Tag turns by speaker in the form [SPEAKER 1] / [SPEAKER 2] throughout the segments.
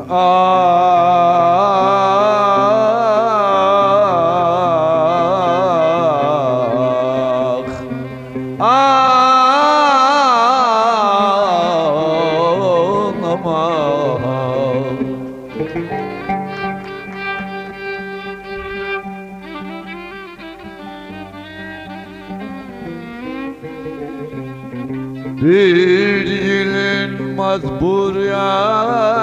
[SPEAKER 1] Bir yılın mazbur ya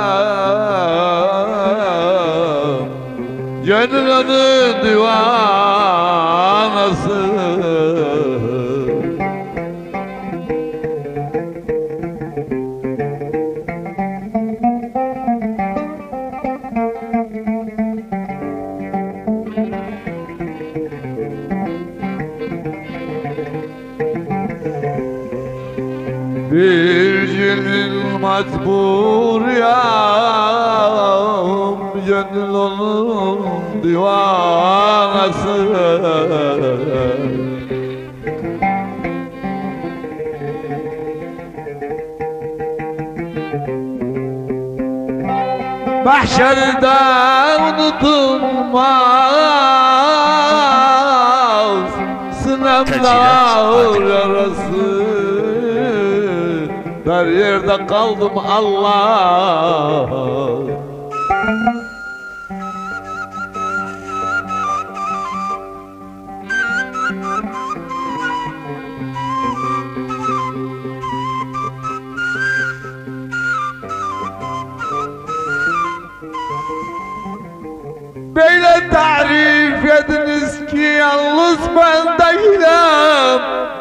[SPEAKER 1] gönlünün divanası. Bir yılın macbur ya gönül onun divanası. Mahşerde unutulmaz sınemler yarası. Her yerde kaldım Allah. Böyle tarif ediniz ki yalnız ben değilim.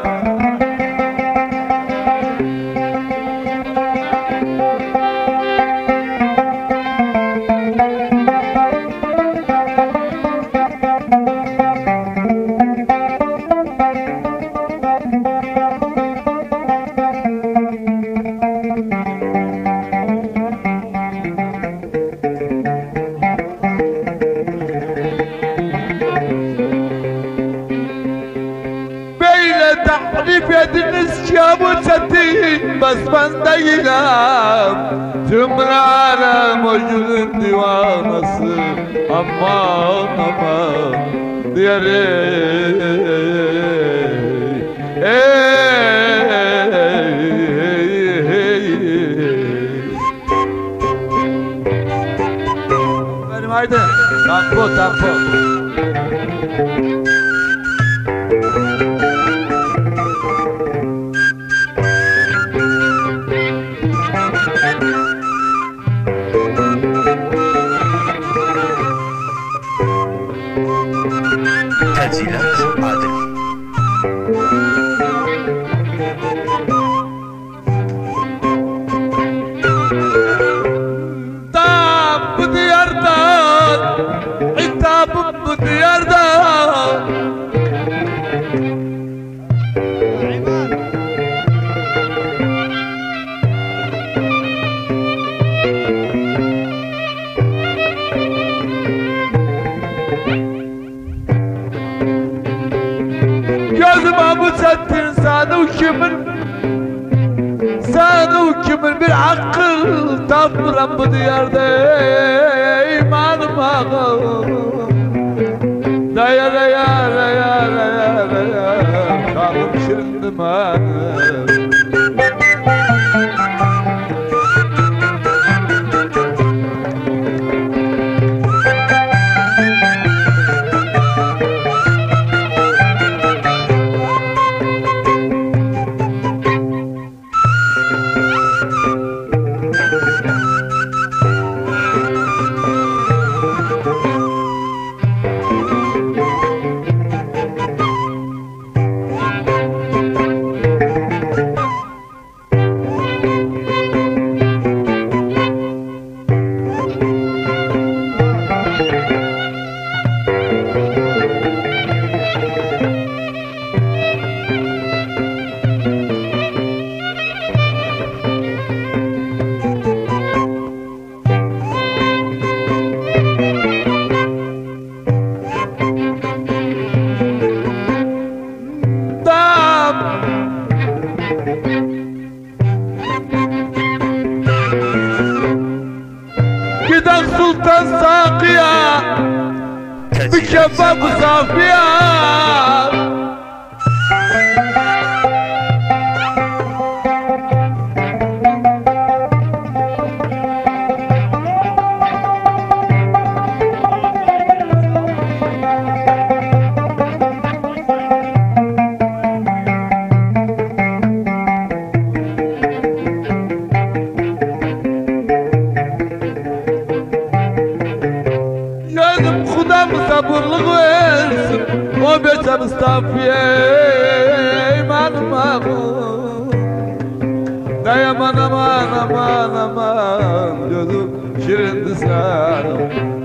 [SPEAKER 1] Tarif ediniz ki bu çetin bas ben değilim. Cümle alem o gülün divanası. Aman aman diyerek benim haydi tempo tempo.
[SPEAKER 2] Tenzilat Adil.
[SPEAKER 1] Tam bu diyardan, hitabım bu diyardan. Gözüme bu çettin sen o kimin bir akıl tapıram bu diyarda imanım ağam. Daya daya daya daya daya kalım şirindim anım. بكفى مصافية صبرلıq versin o beçə Mustafiyə imanım ağım dayaman aman aman aman gözüm şirindi sanım